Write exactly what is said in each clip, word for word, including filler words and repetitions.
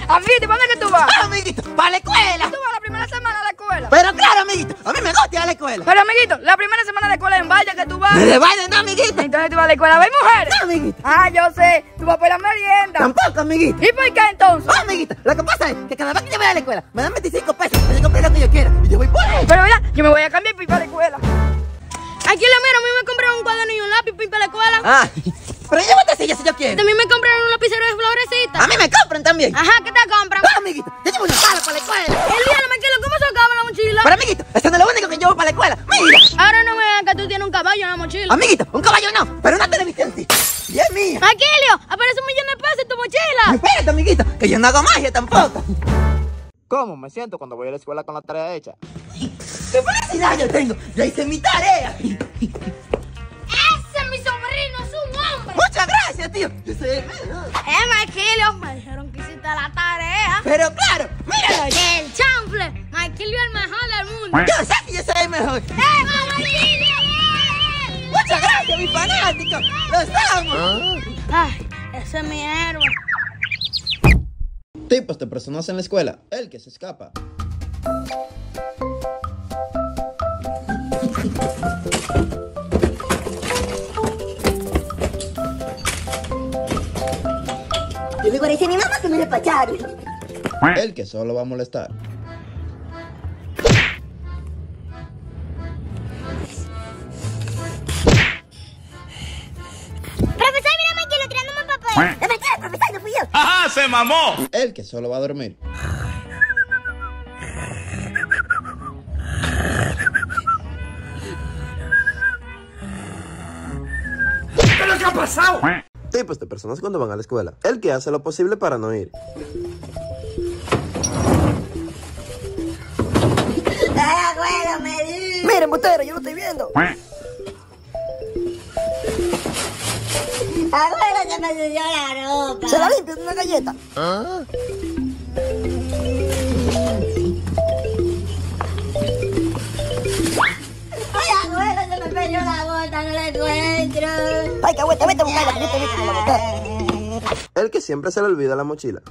Amiguito, ¿para dónde que tú vas? Ah, amiguito, para la escuela. ¿Tú vas la primera semana a la escuela? Pero claro, amiguito, a mí me gusta ir a la escuela. Pero, amiguito, la primera semana de escuela en Valle que tú vas. ¿De baile no, amiguito? Entonces tú vas a la escuela, ¿ves mujeres? No, amiguito. Ah, yo sé, tú vas por la merienda. Tampoco, amiguito. ¿Y por qué entonces? Ah, amiguito, lo que pasa es que cada vez que yo voy a la escuela me dan veinticinco pesos para yo comprar lo que yo quiera y yo voy por ahí. Pero, ¿verdad? Yo me voy a cambiar y ir para la escuela. Aquí lo miro, a mí me compraron un cuaderno y un lápiz para ir para la escuela. Ah, pero llévate silla si yo quiero. También me compraron un lapicero de florecitas. A mí me compran también. Ajá, ¿qué te compran? Ah, amiguito, yo llevo una pala para la escuela. El día, Maquilo, ¿cómo se acaba la mochila? Pero, amiguito, eso no es lo único que llevo para la escuela. Mira. Ahora no me vean que tú tienes un caballo en la mochila. Amiguito, un caballo no, pero una televisión sí. Y es mía. Maquilio, aparece un millón de pesos en tu mochila. Espérate, amiguito, que yo no hago magia tampoco. ¿Cómo me siento cuando voy a la escuela con la tarea hecha? ¡Qué felicidad yo tengo! ¡Ya hice mi tarea! Ese es mi sobrino, es un hombre. ¡Muchas gracias, tío! Yo soy el mejor. Eh, Maquilio, me dijeron que hiciste la tarea. Pero claro, míralo ahí. El chanfle, Maquilio es el mejor del mundo. Yo sé que yo soy el mejor. ¡Eh, Maquilio! ¡Muchas gracias, mis fanáticos! ¡Los amo! Ay, ese es mi héroe. Tipos de personas en la escuela. El que se escapa. Yo le voy a decir a mi mamá que me despacharon. El que solo va a molestar. Profesor, mira, Maquilio tirándome un papel. ¡La mentira, profesor, no fui yo! ¡Ajá, se mamó! El que solo va a dormir. ¿Qué es lo que ha pasado? Tipos de personas cuando van a la escuela. El que hace lo posible para no ir. ¡Ay, abuelo, me di! Miren, botero, yo lo estoy viendo. Abuelo, se me subió la ropa. ¿Se la limpio de una galleta? ¿Ah? ¡Ay, abuelo, se me perdió la bota, no la encuentro! ¡Ay, que vete, vete a buscarla, que yo te vi con la botella! El que siempre se le olvida la mochila.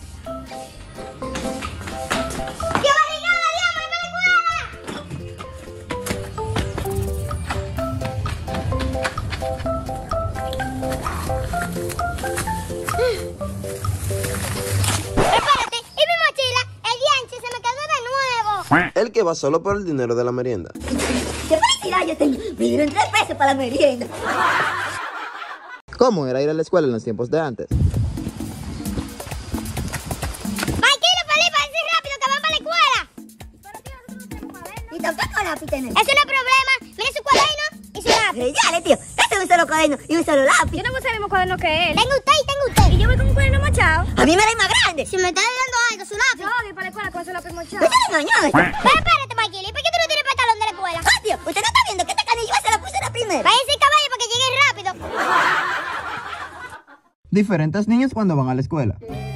Espérate, ¿y mi mochila? El dianche se me quedó de nuevo. El que va solo por el dinero de la merienda. ¡Qué felicidad yo tengo! Me dieron tres pesos para la merienda. ¿Cómo era ir a la escuela en los tiempos de antes? Maquilio, Felipe, decir rápido que van para la escuela. Y tampoco lápiz tenés. Eso no es problema. Mire su cuaderno y su lápiz. Eh, Dale, tío. Este es un solo cuaderno y un solo lápiz. Yo no puse el mismo cuaderno que él. Tengo usted y tengo usted. Y yo voy con un cuaderno mochado. A mí me da más grande. Si me está dando algo, su lápiz. Yo voy para la escuela con su lápiz mochado. ¿Me está engañando? Pero espérate, Maquilio, ¿y por qué tú no tienes pantalón de la escuela? Ah, tío, usted no está viendo que esta canilla se la puse la primera. Váyanse caballo para que llegue rápido. Diferentes niños cuando van a la escuela.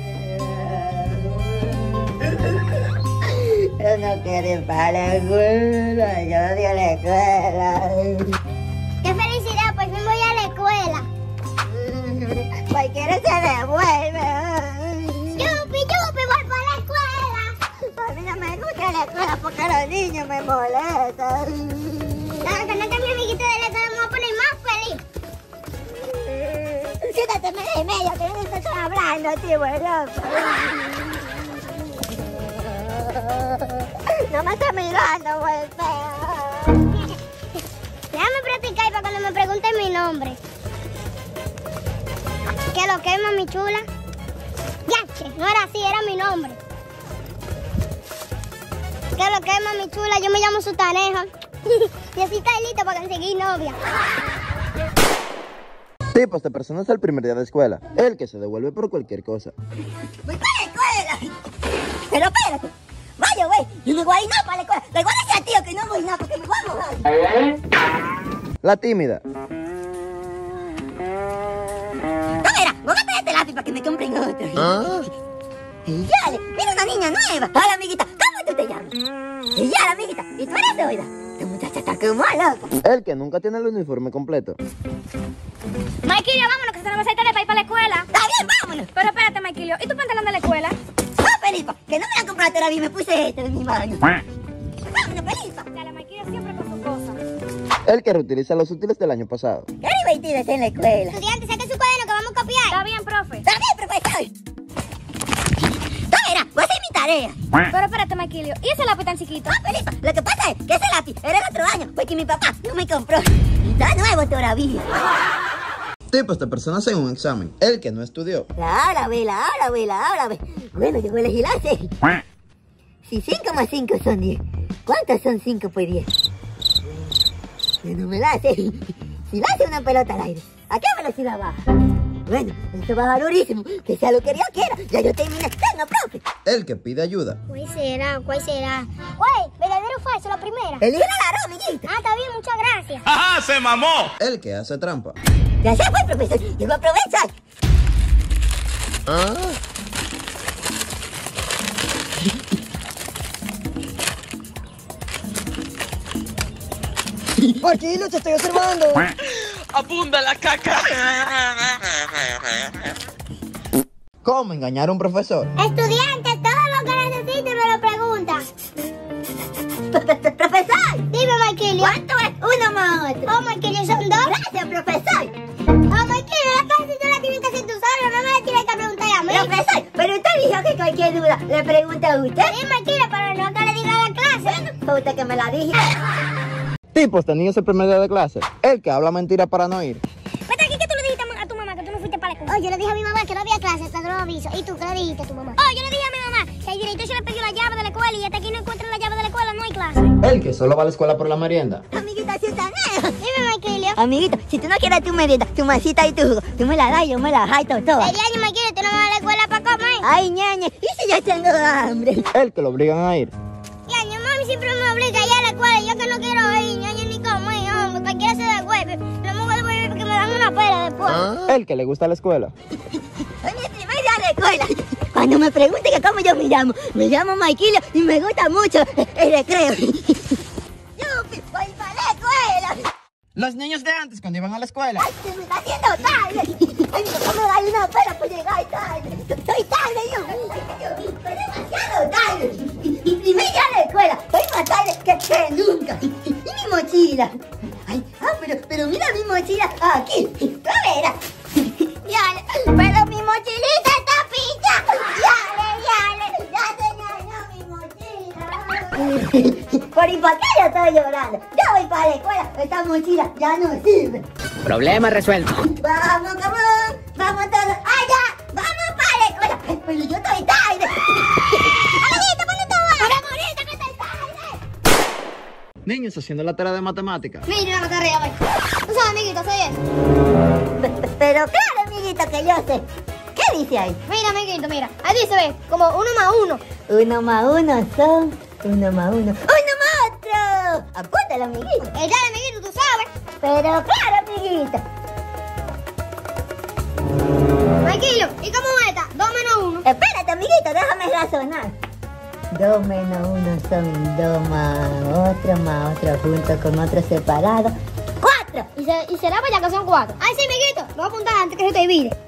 Yo no quiero ir para la escuela. Yo odio la escuela. ¡Qué felicidad! Por fin voy a la escuela. Cualquiera se devuelve. ¡Yupi, yupi! ¡Voy para la escuela! A mí no me gusta la escuela porque los niños me molestan. Claro que no está mi amiguito de la escuela, me voy a poner más feliz. Siéntate medio y medio que no te estoy hablando, tío, bueno. No me estás mirando, güey, feo. Déjame practicar para cuando me pregunten mi nombre. ¿Qué lo que es, mami chula? Yache, no era así, era mi nombre. ¿Qué lo que es, mami chula? Yo me llamo Sutanejo. Y así está listo para conseguir novia. Tipos de personas al primer día de escuela. El que se devuelve por cualquier cosa. ¡Voy para la escuela! Pero espérate. Vaya, güey. Yo no voy a ir nada para la escuela. Le voy a decir a tío que no voy a ir nada porque me voy a mojar. La tímida. No, mira, voy a pedir este lápiz para que me compren otro. ¿Ah? Y ya, mira una niña nueva. Hola, amiguita. ¿Cómo tú te llamas? Y ya, amiguita. ¿Y tú eres de oída? Esta muchacha está como loca. El que nunca tiene el uniforme completo. Maquilio, vámonos, que se nos va a hacer tarde para ir para la escuela. Está bien, vámonos. Pero espérate, Maquilio, ¿y tu pantalón de la escuela? Ah, todavía me puse esto en mi mano. ¡Vámonos, Felipa! La Marquillo siempre con su cosa. El que reutiliza los útiles del año pasado. ¡Qué divertido está en la escuela! Estudiantes, saquen su cuaderno que vamos a copiar. Está bien, profe. ¡Está bien, profesor! ¡Toma, voy a hacer mi tarea! Pero espérate, Marquillo. ¿Y ese lápiz tan chiquito? Ah, Felipa, lo que pasa es que ese lápiz era el otro año, porque mi papá no me compró. Y está nuevo todavía. Tipos de personas en un examen. El que no estudió. La hora, ve, la hora, ve, la hora, ve. Bueno, yo voy a elegir la seis. Si cinco más cinco son diez, ¿cuántos son cinco por diez? No me la hace. Si la hace una pelota al aire, ¿a qué velocidad baja? Bueno, esto baja durísimo. Que sea lo que Dios quiera. Ya yo terminé. Venga, profe. El que pide ayuda. ¿Cuál será? ¿Cuál será? Güey, ¿verdadero o falso la primera? Elige la aroma, amiguita. Ah, está bien, muchas gracias. ¡Ajá, se mamó! El que hace trampa. Ya se fue, profesor. Yo voy a aprovechar. Marquillo, te estoy observando. ¡Abunda la caca! ¿Cómo engañar a un profesor? Estudiantes, todo lo que necesiten me lo preguntan. ¡Profesor! Dime, Marquillo. ¿Cuánto es uno más otro? Oh, Marquillo, ¿son dos? Gracias, profesor. Oh, Marquillo, la clase tú la tienes que hacer tú solo. No me la tienes que preguntar a mí. Profesor, pero usted dijo que cualquier duda le pregunta a usted. Sí, Marquillo, pero no que le diga a la clase. Fue usted que me la dije. Tipos de niños el primer día de clase. El que habla mentira para no ir. Vete aquí, ¿qué tú le dijiste a tu mamá que tú no fuiste para la escuela? Oh, yo le dije a mi mamá que no había clase, hasta que lo aviso. ¿Y tú qué le dijiste a tu mamá? Oh, yo le dije a mi mamá que el director se le perdió la llave de la escuela y hasta aquí no encuentra la llave de la escuela, no hay clase. El que solo va a la escuela por la merienda. Amiguita Susanea. Dime, Marquillo. Amiguita, si tú no quieres tu merienda, tu masita y tu jugo, tú me la das y yo me la jaito toda. Sería año, Marquillo, tú no vas a la escuela para comer. Ay, ñaña, ¿y si yo tengo hambre? El que lo obligan a ir. Y año, mami siempre me obliga a ir a la escuela y yo que no quiero ir, ñaño, ni comer, hombre, cualquiera se devuelve. No me voy a devolver porque me dan una pela después. El que le gusta la escuela. Es mi primer día de escuela. Cuando me pregunten que cómo yo me llamo, me llamo Marquillo y me gusta mucho el recreo. ¡Yupi! ¡Voy para la escuela! Los niños de antes cuando iban a la escuela. ¡Ay, se me está haciendo tarde! ¡Ay, mi papá me da una pena por llegar tarde! ¡Estoy tarde, yo! ¡Estoy demasiado tarde! Mi primer día de escuela, estoy más tarde que, que nunca. ¿Y mi mochila? Ay, ah, pero, pero mira mi mochila aquí. ¿Lo verás? Ya, pero mi mochilita está pincha. Ya, ya, ya se dañó mi mochila. ¿Por y por qué yo estoy llorando? Yo voy para la escuela, esta mochila ya no sirve. Problema resuelto. Vamos, vamos, vamos todos allá, vamos para la escuela. Ay, pero yo estoy tarde. Amiguita, ¿dónde tú vas? Ahora morita, que estoy tarde. Niños haciendo la tarea de matemáticas. Mira la tarea, Marquillo. Tú sabes, amiguito, soy eso. Pero claro, amiguito, que yo sé. ¿Qué dice ahí? Mira, amiguito, mira. Ahí dice, ve, como uno más uno. Uno más uno son... Uno más uno. ¡Uno más otro! Apúntalo, amiguito. Eh, dale, amiguito, tú sabes. Pero claro, amiguito. Marquillo, ¿y cómo es esta? Dos menos uno. Espérate, amiguito, déjame razonar. Dos menos uno son dos más otro, más otro junto con otro separado. ¡Cuatro! Y, se, y será para allá que son cuatro. Ay, sí, amiguito. Lo voy a apuntar antes que se te divide.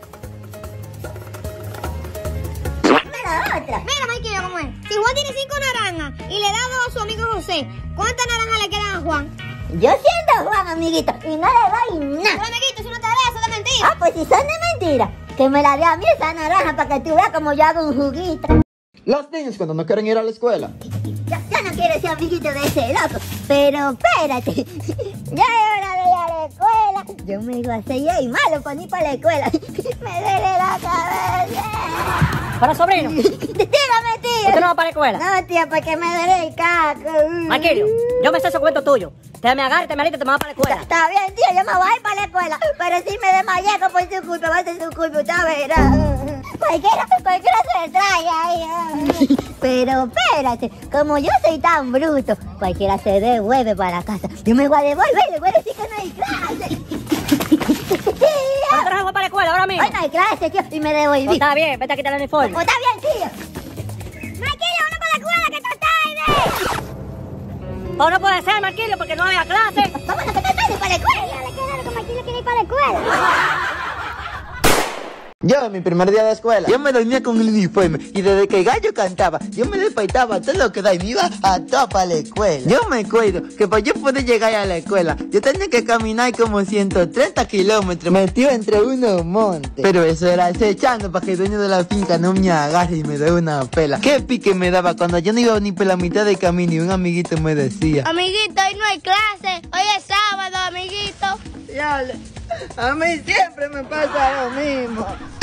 Dame la otra. Mira, Marquillo, ¿cómo es? Si Juan tiene cinco naranjas y le da dos a su amigo José, ¿cuántas naranjas le quedan a Juan? Yo siendo Juan, amiguito, y no le doy Pero, nada. amiguito, eso no te da, eso es de mentira. Ah, pues si son de mentira, que me la dé a mí esa naranja para que tú veas como yo hago un juguito. Los niños cuando no quieren ir a la escuela. Yo, yo no quiero ser amiguito de ese loco, pero espérate. Ya es hora de ir a la escuela. Yo me iba a hacer y malo para ir para la escuela. Me duele la cabeza. Para sobrino, Dígame, tío. ¿usted no va para la escuela? No, tía, porque me duele el caco. Marquillo, yo me sé ese cuento tuyo. Te me agarra y te me alita y te me vas para la escuela. Está bien, tío, yo me voy a ir para la escuela. Pero si me desmayé por su culpa, va a ser su culpa, usted verá. Cualquiera, cualquiera se trae ahí. Pero espérate, como yo soy tan bruto, cualquiera se devuelve para la casa. Yo me voy a devolver, le voy a decir que no hay clase. ¿Cuándo te vas para la escuela ahora mismo? Hoy no hay clase, tío, y me devolví. No, está bien, vete a quitar el uniforme. Oh, está bien, tío. Marquillo, uno para la escuela, que está tarde. O no puede ser, Marquillo, porque no había clase. Vámonos, que está tarde para la escuela. Dale, que dale, que Marquillo quiere ir para la escuela. Yo, en mi primer día de escuela, yo me dormía con el uniforme. Y desde que el gallo cantaba, yo me despertaba todo lo que da y me iba a topa la escuela. Yo me acuerdo que para yo poder llegar a la escuela, yo tenía que caminar como ciento treinta kilómetros metido entre unos montes. Pero eso era acechando para que el dueño de la finca no me agarre y me dé una pela. Qué pique me daba cuando yo no iba ni por la mitad del camino y un amiguito me decía: amiguito, hoy no hay clase, hoy es sábado, amiguito. Dale, a mí siempre me pasa lo mismo.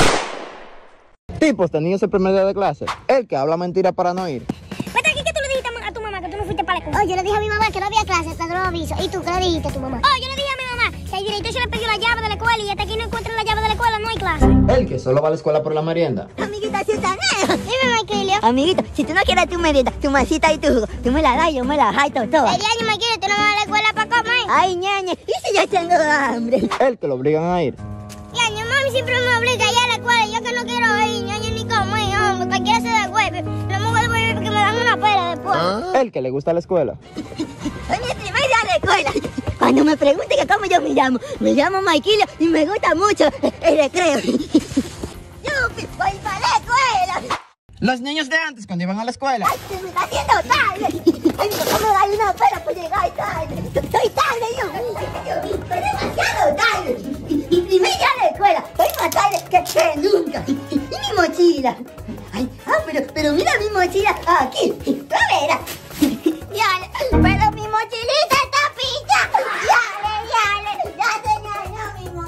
Tipo, este niño es el primer día de clase. El que habla mentira para no ir. Vete aquí, que tú le dijiste a tu mamá que tú no fuiste para la escuela. Oh, yo le dije a mi mamá que no había clase, hasta no lo aviso. ¿Y tú qué le dijiste a tu mamá? Oh, yo le dije a mi mamá que el director se le perdió la llave de la escuela y hasta aquí no encuentra la llave de la escuela, no hay clase. El que solo va a la escuela por la merienda. Amiguita Susanera. Dime, Maquilio. Amiguito, si tú no quieres tu merienda, tu masita y tu jugo, tú me la das, yo me la jaito todo. El año, Maquilio, tú no vas a la escuela para comer. Ay, ñaña, ¿y si yo tengo hambre? El que lo obligan a ir. Y año, mami siempre me obliga a ir a la escuela y yo que no quiero ir, ñaña, ni comer, hombre, cualquiera se devuelve. No me vuelvo porque me dan una pela después. El que le gusta la escuela. Soy mi primer día de escuela. Cuando me pregunten que cómo yo me llamo, me llamo Maikilio y me gusta mucho el recreo. ¡Yupi! ¡Voy para la escuela! Los niños de antes, cuando iban a la escuela. ¡Ay, se me está haciendo tarde! ¡Ay, mi papá me da una pena por llegar tarde! ¡Estoy tarde yo! ¡Estoy demasiado tarde! Y, y primer día de escuela, estoy más tarde que, que nunca. Y, y mi mochila. Ay, ah, pero, pero mira mi mochila aquí. ¡La verás! ¡Yale! ¡Pero mi mochilita está picha! ¡Yale, yale! ¡Ya se dañó mi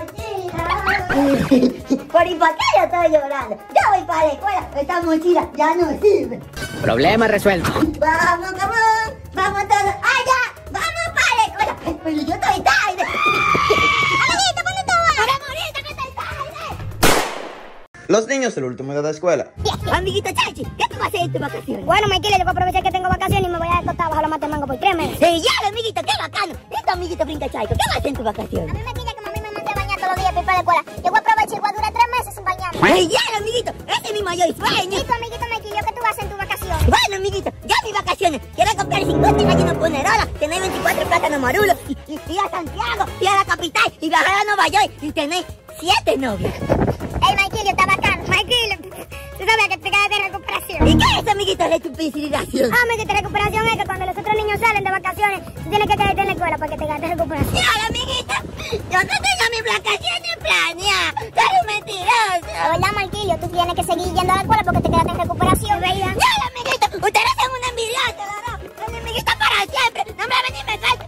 mochila! ¿Por y por qué yo estoy llorando? Ya voy para la escuela, esta mochila ya no sirve. Problema resuelto. Vamos, vamos, vamos todos allá, vamos para la escuela. Ay, pero yo estoy tarde. Amiguito, ¿dónde tú vas? Para morirte que estoy tarde. Los niños el último día de escuela. Amiguito Chachi, ¿qué tú vas a hacer en tus vacaciones? Bueno, Maquilio, yo voy a aprovechar que tengo vacaciones y me voy a acostar bajo la mata de mango por tres meses. Sí, ya, amiguito, qué bacano. Este amiguito brinca Chaito, ¿qué vas a hacer en tus A vacaciones? mí me pilla que mami me manda a bañar todos los días para ir para la escuela. Yo voy a aprovechar y voy a durar tres meses sin bañarme. Ay, ya, amiguito, ese es mi mayor sueño. ¿Y tu amiguito Maquilio, qué tú vas a hacer en tus vacaciones? Bueno, amiguito, ya mis vacaciones. Quiero comprar cincuenta gallinas ponerolas, tener veinticuatro plátanos marulos, y, y, ir a Santiago, ir a la capital, y viajar a Nueva York, y tener siete novias. Ey, Maquilio, está bacano. Maquilio, tú sabes que te quedas de recuperación. ¿Y qué es, amiguito, de tu piscinación? Ah, amiguito, recuperación es que cuando los otros niños salen de vacaciones, tú tienes que quedarte en la escuela para que te quedes de recuperación. Mira, amiguita, yo no tengo mis vacaciones planeadas. Tú eres mentiroso. La verdad, Maquilio, tú tienes que seguir yendo a la escuela porque te quedaste en recuperación, ¿verdad? Ya, amiguito, ustedes son un envidioso, ¿verdad? El amiguito para siempre. No me ven ni me falta.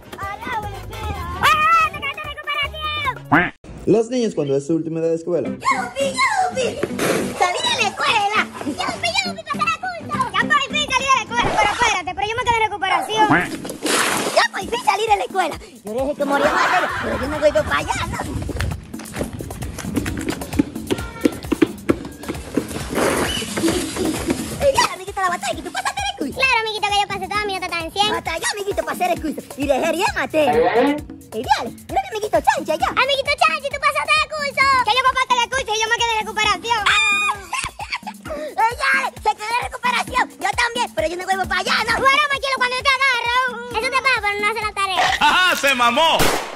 ¡Ah, te quedaste en recuperación! Los niños cuando es su último día de escuela. ¡Yupi, yupi! ¡Salí de la escuela! ¡Yupi, yupi, pasará curso! Ya por fin salí de la escuela, pero espérate, pero yo me quedé en recuperación. Ya por fin salí de la escuela. Yo dije que moría materia, pero yo no voy para allá, ¿no? Eh, ya, amiguito, la batalla, que tú pasaste el curso. Claro, amiguito, que yo pasé toda mi nota tan en cien. Batalla, amiguito, para hacer el curso. Y dejé bien materia. Eh, dale, mira, amiguito, chancha, ya. Amiguito Chachi, tú pasaste el curso. Que yo pasaste el curso y yo me quedé en recuperación. Eh, ya, se quedó en recuperación. Yo también, pero yo no vuelvo para allá, ¿no? Bueno, Maquilio, cuando te agarro. Eso te pasa por no hacer la tarea. ¡Ajá! ¡Se mamó!